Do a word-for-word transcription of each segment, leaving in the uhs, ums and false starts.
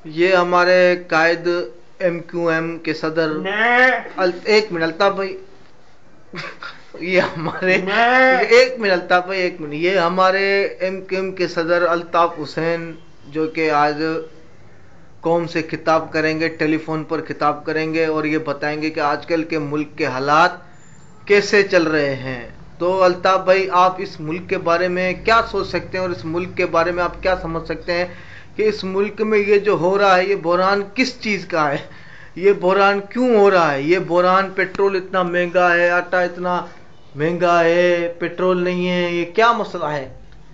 ये हमारे कायद M Q M के सदर अल, एक मिनट अल्ताफ भाई ये हमारे ये एक मिनट अल्ताफ भाई एक मिनट ये हमारे एम क्यू एम के सदर अल्ताफ हुसैन जो कि आज कौम से खिताब करेंगे, टेलीफोन पर खिताब करेंगे और ये बताएंगे कि आजकल के मुल्क के हालात कैसे चल रहे हैं। तो अल्ताफ भाई, आप इस मुल्क के बारे में क्या सोच सकते हैं और इस मुल्क के बारे में आप क्या समझ सकते हैं कि इस मुल्क में ये जो हो रहा है ये बहरान किस चीज़ का है? ये बहरान क्यों हो रहा है? ये बहरान पेट्रोल इतना महंगा है, आटा इतना महंगा है, पेट्रोल नहीं है, ये क्या मसला है?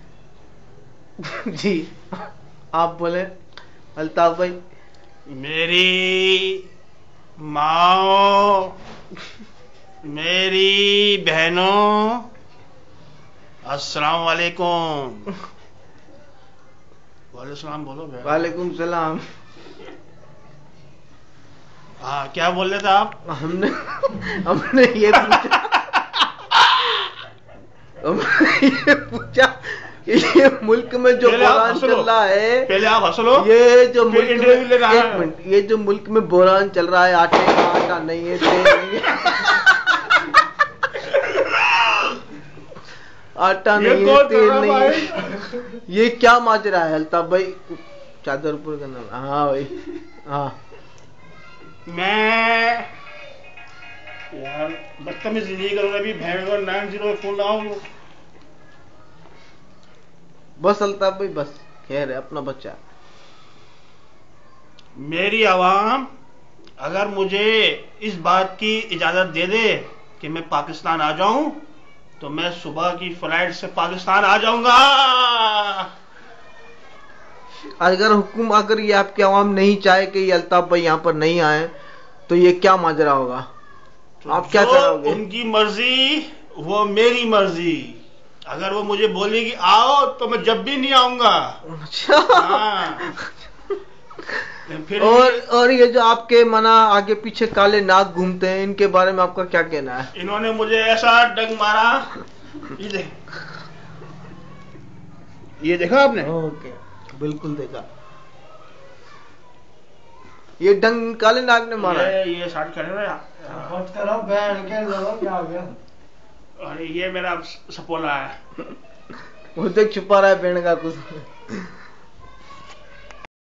जी आप बोले अल्ताफ भाई। मेरी माओ, मेरी बहनों, अस्सलाम वालेकुम। वालेकुम बोलो। वालेकुम सलाम। हाँ, क्या बोल रहे थे आप? हमने हमने ये पूछा हमने ये पूछा कि ये मुल्क में जो बहरान चल रहा है, पहले आप हंस लो। ये जो मुल्क में एक मिनट ये जो मुल्क में बहरान चल रहा है, आटे का आटा नहीं है, तेल नहीं है, आटा नहीं है, तेल नहीं है, ये क्या माजरा है अल्ताफ भाई? चादर ऊपर करना। हाँ भाई, हाँ। मैं यार बदतमीजी नहीं करूंगा, अभी भैन को नाइन जीरो फोन लगाऊंगा। बस अल्ताफ भाई बस, खैर है, अपना बच्चा। मेरी आवाम अगर मुझे इस बात की इजाजत दे दे कि मैं पाकिस्तान आ जाऊं तो मैं सुबह की फ्लाइट से पाकिस्तान आ जाऊंगा। अगर हुकुम अगर ये आपकी आवाम नहीं चाहे कि ये अल्ताफ भाई यहाँ पर नहीं आए तो ये क्या माजरा होगा? तो आप क्या कराओगे? उनकी मर्जी वो मेरी मर्जी। अगर वो मुझे बोलेगी आओ तो मैं जब भी नहीं आऊंगा। अच्छा। हाँ। फिर और और ये जो आपके मना आगे पीछे काले नाग घूमते हैं, इनके बारे में आपका क्या कहना है? इन्होंने मुझे ऐसा डंग मारा, ये देख, ये देखा आपने? ओके, बिल्कुल देखा। ये डंग काले नाग ने मारा है। ये ये शार्ट करे ना करो बैठ के लो, क्या हो गया? और ये मेरा सपोला है। वो देख छुपा रहा है पेड़ का कुछ।